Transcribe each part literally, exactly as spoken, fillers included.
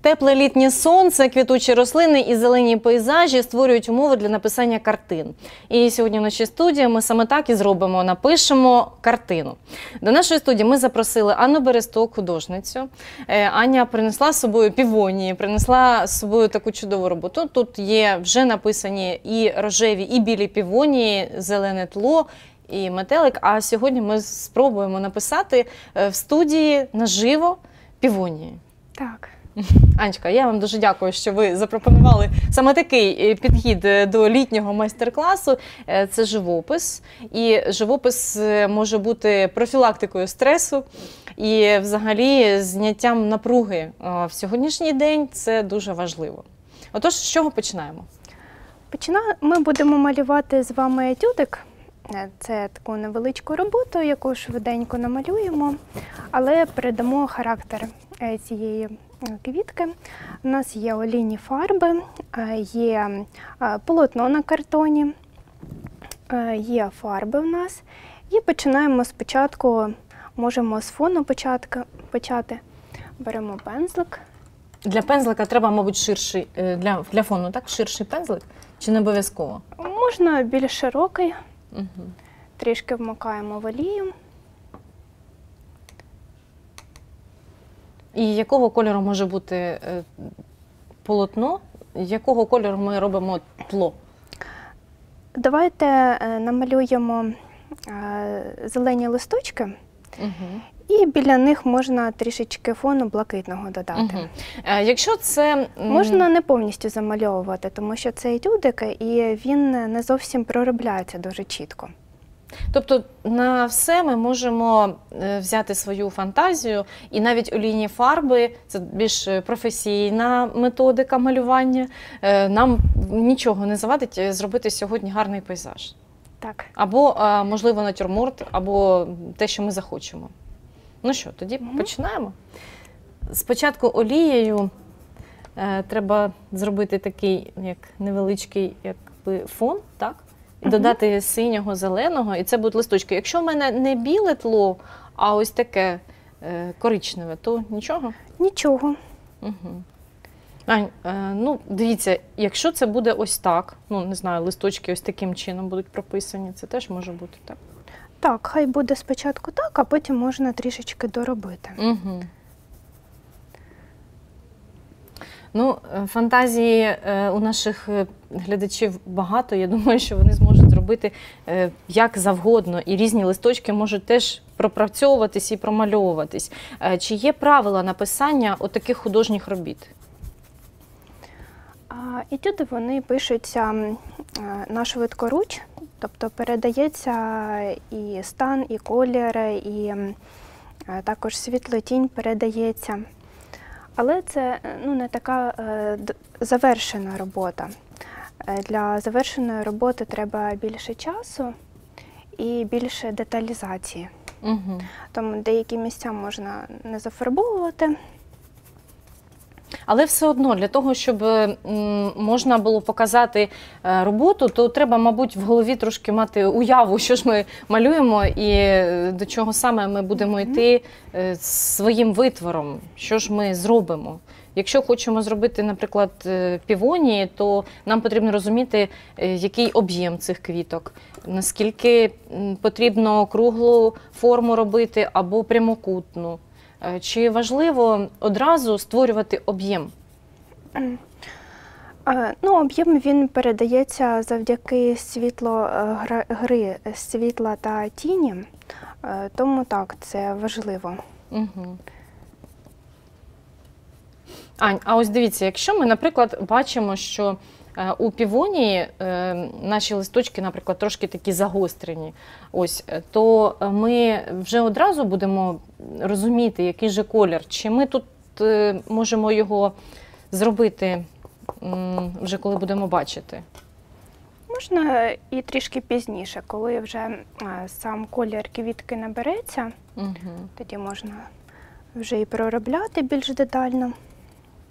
Тепле літнє сонце, квітучі рослини і зелені пейзажі створюють умови для написання картин. І сьогодні в нашій студії ми саме так і зробимо, напишемо картину. До нашої студії ми запросили Анну Бересток, художницю. Аня принесла з собою півонії, принесла з собою таку чудову роботу. Тут є вже написані і рожеві, і білі півонії, зелене тло, і метелик. А сьогодні ми спробуємо написати в студії наживо півонії. Так. Анечка, я вам дуже дякую, що ви запропонували саме такий підхід до літнього майстер-класу. Це живопис. І живопис може бути профілактикою стресу і взагалі зняттям напруги в сьогоднішній день. Це дуже важливо. Отож, з чого починаємо? Починаємо. Ми будемо малювати з вами етюдик. Це таку невеличку роботу, яку швиденько намалюємо, але передамо характер цієї квітки. У нас є олійні фарби, є полотно на картоні, є фарби в нас. І починаємо спочатку, можемо з фону почати. Беремо пензлик. Для пензлика треба, мабуть, ширший, для, для фону, так? Ширший пензлик? Чи не обов'язково? Можна більш широкий. Угу. Трішки вмикаємо в олію. І якого кольору може бути полотно? Якого кольору ми робимо тло? Давайте намалюємо зелені листочки. Угу. І біля них можна трішечки фону блакитного додати. Угу. Якщо це... Можна не повністю замальовувати, тому що це етюдик, і він не зовсім проробляється дуже чітко. Тобто на все ми можемо взяти свою фантазію, і навіть олійні фарби – це більш професійна методика малювання. Нам нічого не завадить зробити сьогодні гарний пейзаж. Так. Або, можливо, натюрморт, або те, що ми захочемо. Ну що, тоді угу. починаємо. Спочатку олією е, треба зробити такий як невеличкий якби, фон, так? І угу. додати синього, зеленого, і це будуть листочки. Якщо в мене не біле тло, а ось таке е, коричневе, то нічого? Нічого. Угу. Ань, е, ну, дивіться, якщо це буде ось так, ну, не знаю, листочки ось таким чином будуть прописані, це теж може бути так? Так, хай буде спочатку так, а потім можна трішечки доробити. Угу. Ну, фантазії у наших глядачів багато. Я думаю, що вони зможуть зробити як завгодно. І різні листочки можуть теж пропрацьовуватись і промальовуватись. Чи є правила написання отаких художніх робіт? Етюди, вони пишуться на швидкоруч, тобто передається і стан, і колір, і також світло-тінь передається. Але це ну, не така е, завершена робота. Для завершеної роботи треба більше часу і більше деталізації. Угу. Тому деякі місця можна не зафарбовувати. Але все одно, для того, щоб можна було показати роботу, то треба, мабуть, в голові трошки мати уяву, що ж ми малюємо і до чого саме ми будемо йти своїм витвором, що ж ми зробимо. Якщо хочемо зробити, наприклад, півонії, то нам потрібно розуміти, який об'єм цих квіток, наскільки потрібно круглу форму робити або прямокутну. Чи важливо одразу створювати об'єм? Ну, об'єм він передається завдяки світло, гри світла та тіні, тому так, це важливо. Угу. Ань, а ось дивіться, якщо ми, наприклад, бачимо, що у півонії е, наші листочки, наприклад, трошки такі загострені, ось, то ми вже одразу будемо розуміти, який же колір. Чи ми тут е, можемо його зробити м, вже коли будемо бачити? Можна і трішки пізніше, коли вже е, сам колір квітки набереться, угу. тоді можна вже і проробляти більш детально.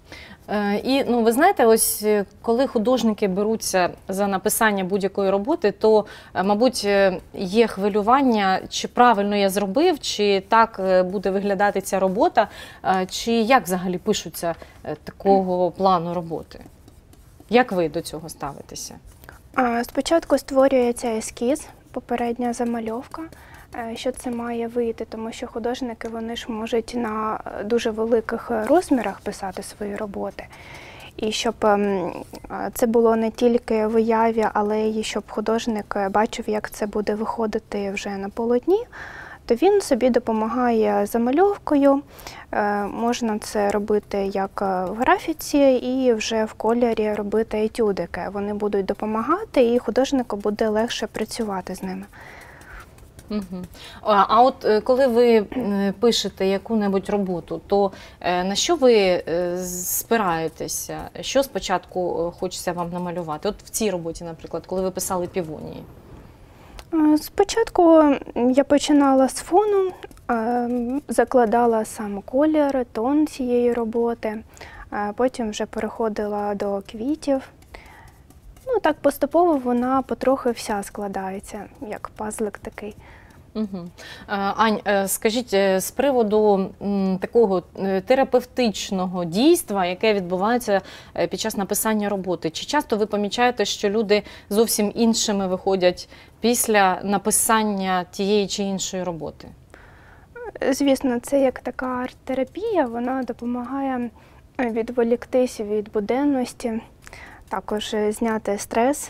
Е, І ну, ви знаєте, ось е, коли художники беруться за написання будь-якої роботи, то, е, мабуть, е, є хвилювання, чи правильно я зробив, чи так е, буде виглядати ця робота, е, чи як взагалі пишуться е, такого плану роботи? Як ви до цього ставитеся? А, Спочатку створюється ескіз, попередня замальовка, е, що це має вийти, тому що художники вони ж можуть на дуже великих розмірах писати свої роботи. І щоб ем, а, це було не тільки в уяві, але й щоб художник бачив, як це буде виходити вже на полотні, то він собі допомагає замальовкою. Е, Можна це робити як в графіці і вже в кольорі робити етюдики. Вони будуть допомагати, і художнику буде легше працювати з ними. Угу. А, а от е, коли ви е, пишете яку-небудь роботу, то е, на що ви е, спираєтеся? Що спочатку е, хочеться вам намалювати? От в цій роботі, наприклад, коли ви писали півонії. Е, Спочатку я починала з фону, е, закладала сам колір, тон цієї роботи, е, потім вже переходила до квітів. Ну, так поступово вона потрохи вся складається, як пазлик такий. Угу. Ань, е, скажіть, е, з приводу м, такого е, терапевтичного дійства, яке відбувається е, під час написання роботи, чи часто ви помічаєте, що люди зовсім іншими виходять після написання тієї чи іншої роботи? Звісно, це як така арт-терапія, вона допомагає відволіктися від буденності, також е, зняти стрес.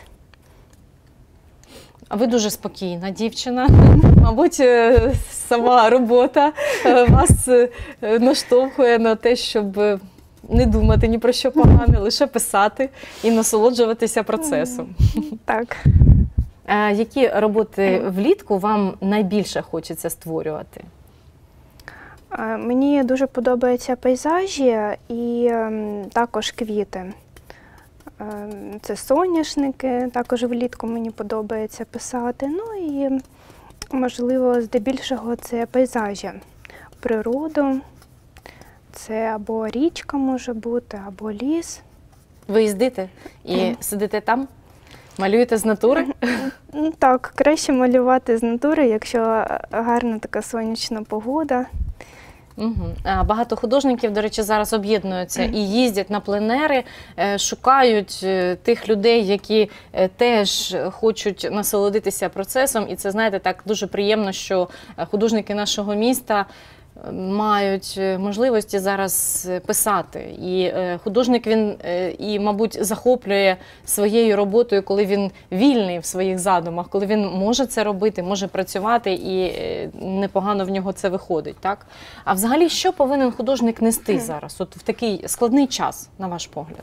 А ви дуже спокійна дівчина. Мабуть, е, сама робота е, вас е, наштовхує на те, щоб е, не думати ні про що погане, лише писати і насолоджуватися процесом. Так. Е, Які роботи влітку вам найбільше хочеться створювати? Е, Мені дуже подобаються пейзажі і ем, також квіти. Е, Це соняшники, також влітку мені подобається писати. Ну і, можливо, здебільшого це пейзажі, природу. Це або річка може бути, або ліс. Ви їздите і сидите там? Малюєте з натури? Ну, так, краще малювати з натури, якщо гарна така сонячна погода. Угу. Багато художників, до речі, зараз об'єднуються і їздять на пленери, е, шукають е, тих людей, які е, теж хочуть насолодитися процесом. І це, знаєте, так дуже приємно, що е, художники нашого міста е, мають е, можливості зараз е, писати. І е, художник, він, е, і, мабуть, захоплює своєю роботою, коли він вільний в своїх задумах, коли він може це робити, може працювати і е, непогано в нього це виходить, так? А взагалі, що повинен художник нести зараз, от в такий складний час, на ваш погляд?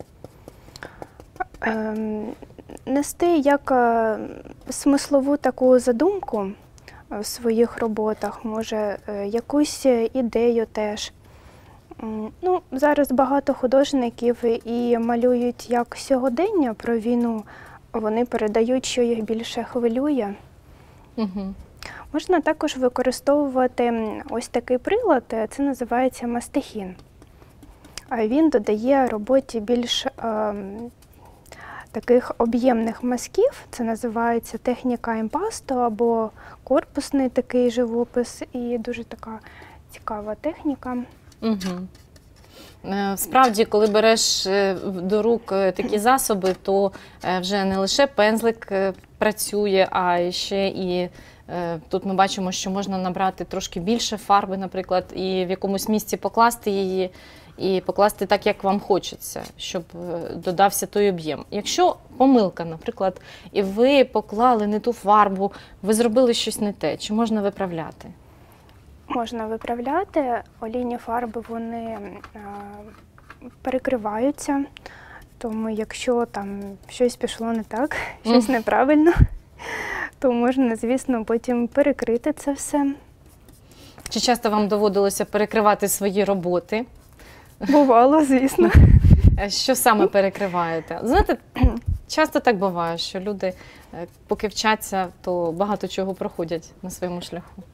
Ем, Нести як е, смислову таку задумку в своїх роботах, може е, якусь ідею теж. М, Ну, зараз багато художників і малюють як сьогодення про війну, вони передають, що їх більше хвилює. Угу. Можна також використовувати ось такий прилад, це називається мастихін. А він додає роботі більш е, таких об'ємних мазків, це називається техніка імпасто або корпусний такий живопис, і дуже така цікава техніка. Угу. Справді, коли береш е, до рук е, такі засоби, то е, вже не лише пензлик е, працює, а ще і е, тут ми бачимо, що можна набрати трошки більше фарби, наприклад, і в якомусь місці покласти її, і покласти так, як вам хочеться, щоб е, додався той об'єм. Якщо помилка, наприклад, і ви поклали не ту фарбу, ви зробили щось не те, чи можна виправляти? Можна виправляти, олійні фарби, вони а, перекриваються, тому якщо там щось пішло не так, щось Мгм. неправильно, то можна, звісно, потім перекрити це все. Чи часто вам доводилося перекривати свої роботи? Бувало, звісно. Що саме перекриваєте? Знаєте, часто так буває, що люди, е, поки вчаться, то багато чого проходять на своєму шляху.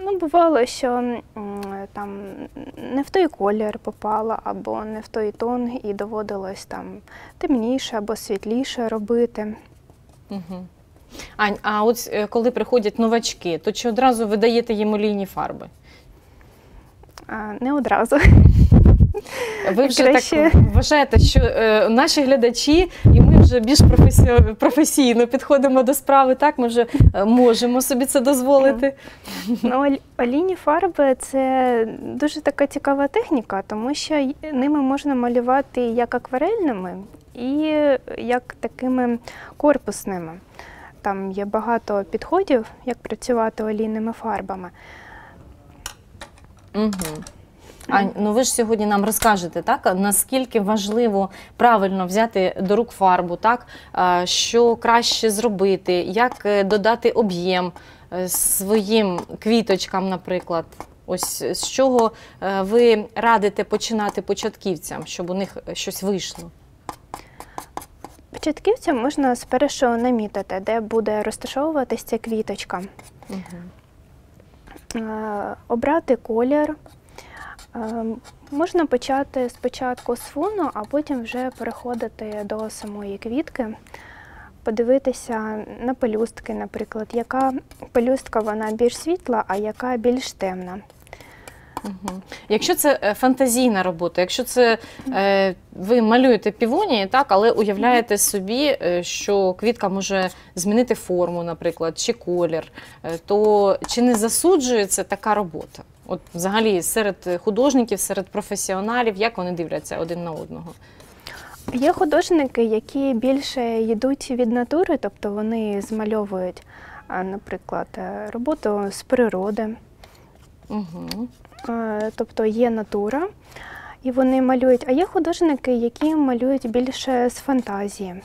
Ну, бувало, що м, там не в той колір попала, або не в той тон, і доводилось там темніше або світліше робити. Угу. Ань, а от е, коли приходять новачки, то чи одразу ви даєте їм олійні фарби? А, не одразу. Ви вже Краще. так вважаєте, що е, наші глядачі, і ми вже більш професіо- професійно підходимо до справи, так? Ми вже е, можемо собі це дозволити. Ну, оль- олійні фарби – це дуже така цікава техніка, тому що й- ними можна малювати як акварельними, і як такими корпусними. Там є багато підходів, як працювати олійними фарбами. Угу. Ань, ну ви ж сьогодні нам розкажете, так, наскільки важливо правильно взяти до рук фарбу, так, а, що краще зробити, як е, додати об'єм е, своїм квіточкам, наприклад. Ось з чого е, ви радите починати початківцям, щоб у них щось вийшло? Початківцям можна спершу намітити, де буде розташовуватись ця квіточка. Угу. Е, Обрати колір. Е, Можна почати спочатку з фону, а потім вже переходити до самої квітки, подивитися на пелюстки, наприклад, яка пелюстка вона більш світла, а яка більш темна. Угу. Якщо це е, фантазійна робота, якщо це е, ви малюєте півонії, так, але уявляєте собі, е, що квітка може змінити форму, наприклад, чи колір, е, то чи не засуджується така робота? От взагалі серед художників, серед професіоналів, як вони дивляться один на одного? Є художники, які більше йдуть від натури, тобто вони змальовують, а, наприклад, е, роботу з природи. Угу. Е, Тобто є натура, і вони малюють. А є художники, які малюють більше з фантазії.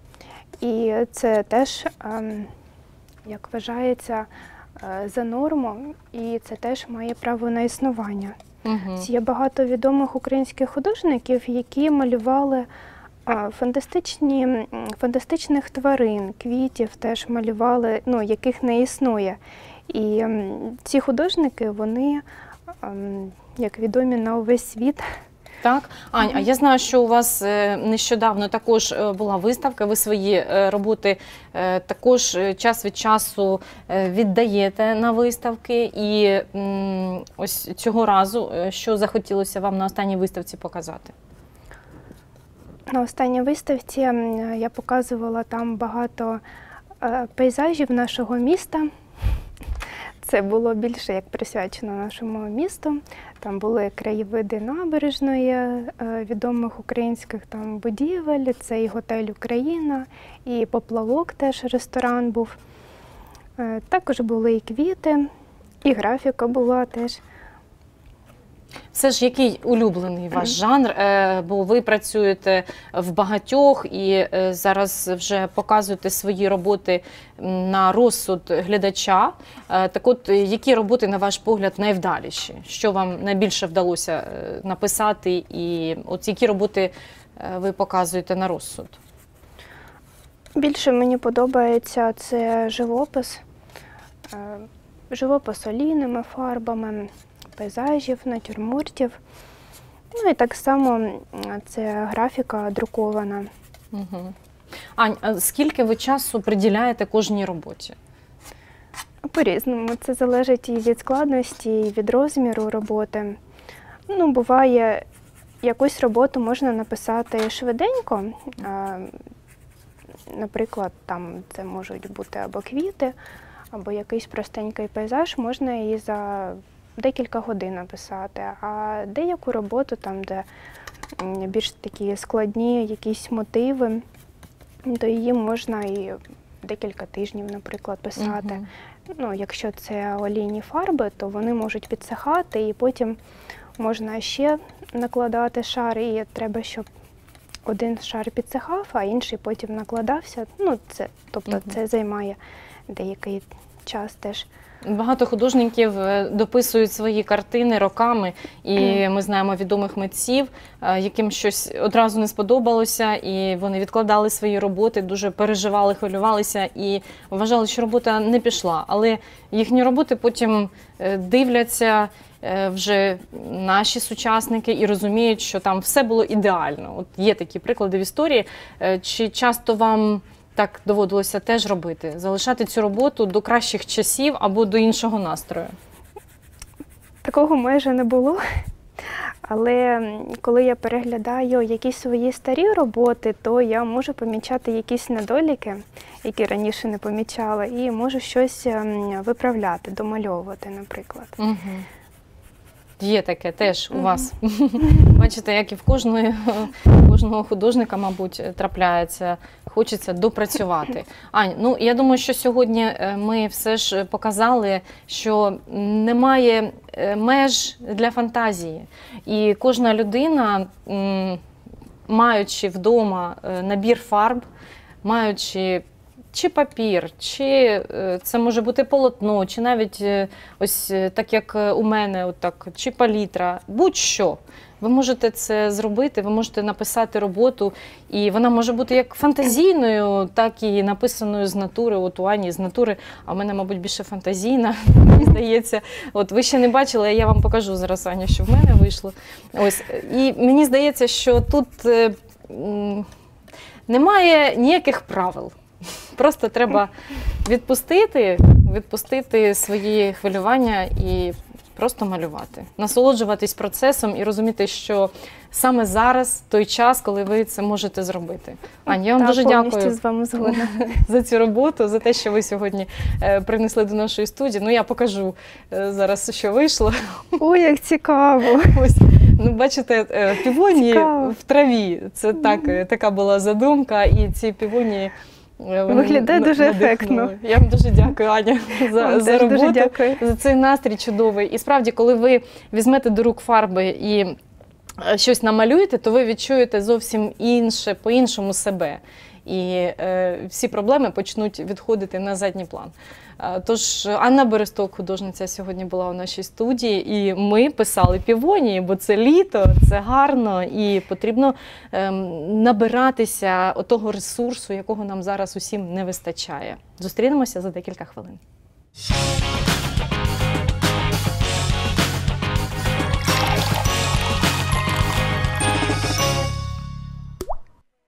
І це теж, ем, як вважається, е, за норму, і це теж має право на існування. Угу. Є багато відомих українських художників, які малювали а, фантастичні, м, фантастичних тварин, квітів теж малювали, ну, яких не існує. І м, ці художники, вони, ем, як відомі на увесь світ. Так, Ань, а я знаю, що у вас е, нещодавно також е, була виставка, ви свої е, роботи е, також е, час від часу е, віддаєте на виставки. І м, ось цього разу, е, що захотілося вам на останній виставці показати? На останній виставці м, я показувала там багато е, пейзажів нашого міста. Це було більше як присвячено нашому місту. Там були краєвиди набережної, е, відомих українських там будівель, це і готель «Україна», і «Поплавок» теж ресторан був. Е, Також були і квіти, і графіка була теж. Все ж який улюблений ваш жанр, Е, бо ви працюєте в багатьох і е, зараз вже показуєте свої роботи м, на розсуд глядача. Е, Так от, е, які роботи, на ваш погляд, найвдаліші? Що вам найбільше вдалося е, написати? І от які роботи е, ви показуєте на розсуд? Більше мені подобається це живопис, е, живопис олійними фарбами, пейзажів, натюрмортів. Ну і так само м, це графіка друкована. Угу. Ань, а скільки ви часу приділяєте кожній роботі? По-різному. Це залежить і від складності, і від розміру роботи. Ну, буває, якусь роботу можна написати швиденько. А, наприклад, там це можуть бути або квіти, або якийсь простенький пейзаж, можна і за декілька годин написати. А деяку роботу, там, де м, більш такі складні якісь мотиви, то її можна і декілька тижнів, наприклад, писати. Мгм. Ну, якщо це олійні фарби, то вони можуть підсихати, і потім можна ще накладати шар, і треба, щоб один шар підсихав, а інший потім накладався. Ну, це, тобто Мгм. це займає деякий час теж. Багато художників е, дописують свої картини роками, і ми знаємо відомих митців, е, яким щось одразу не сподобалося, і вони відкладали свої роботи, дуже переживали, хвилювалися і вважали, що робота не пішла. Але їхні роботи потім е, дивляться е, вже наші сучасники і розуміють, що там все було ідеально. От є такі приклади в історії. Е, Чи часто вам так доводилося теж робити? Залишати цю роботу до кращих часів або до іншого настрою? Такого майже не було. Але м, коли я переглядаю якісь свої старі роботи, то я можу помічати якісь недоліки, які раніше не помічала, і можу щось ем, виправляти, домальовувати, наприклад. Угу. Є таке теж у вас. Бачите, як і в кожної, кожного художника, мабуть, трапляється. Хочеться допрацювати. Ань, ну я думаю, що сьогодні е, ми все ж показали, що немає е, меж для фантазії. І кожна людина, м, маючи вдома е, набір фарб, маючи чи папір, чи е, це може бути полотно, чи навіть е, ось е, так, як е, у мене, отак, чи палітра, будь-що. Ви можете це зробити, ви можете написати роботу, і вона може бути як фантазійною, так і написаною з натури. От у Ані з натури, а в мене, мабуть, більше фантазійна, мені здається. От ви ще не бачили, а я вам покажу зараз, Аня, що в мене вийшло. Ось. І мені здається, що тут е, м, немає ніяких правил. Просто треба відпустити, відпустити свої хвилювання і просто малювати. Насолоджуватись процесом і розуміти, що саме зараз той час, коли ви це можете зробити. Ань, я вам Та, дуже повністю дякую з вами згодна. за цю роботу, за те, що ви сьогодні е, принесли до нашої студії. Ну, я покажу е, зараз, що вийшло. Ой, як цікаво! Ось, ну, бачите, е, півонії Цікаво. в траві. Це так, е, така була задумка, і ці півонії е, вони Виглядає на- дуже надихнули. ефектно. Я вам дуже дякую, Аня, за, Вам за теж роботу, дуже дякую. за цей настрій чудовий. І справді, коли ви візьмете до рук фарби і е, щось намалюєте, то ви відчуєте зовсім інше, по-іншому себе. І е, всі проблеми почнуть відходити на задній план. Е, Тож Анна Бересток, художниця, сьогодні була у нашій студії, і ми писали півонії, бо це літо, це гарно, і потрібно ем, набиратися того ресурсу, якого нам зараз усім не вистачає. Зустрінемося за декілька хвилин.